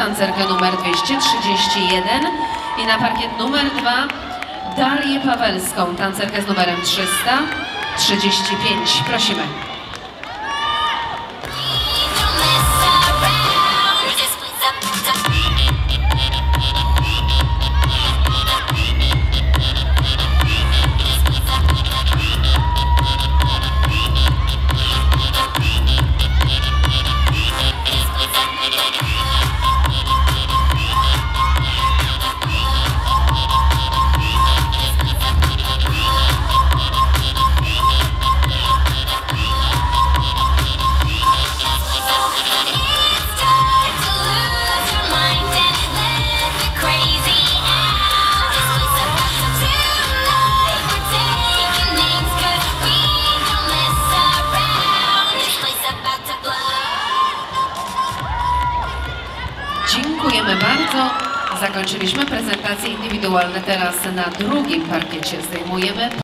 tancerkę numer 231 i na parkiet numer 2 Darię Pawelską, tancerkę z numerem 335. Prosimy. Dziękujemy bardzo. Zakończyliśmy prezentacje indywidualne. Teraz na drugim parkiecie zdejmujemy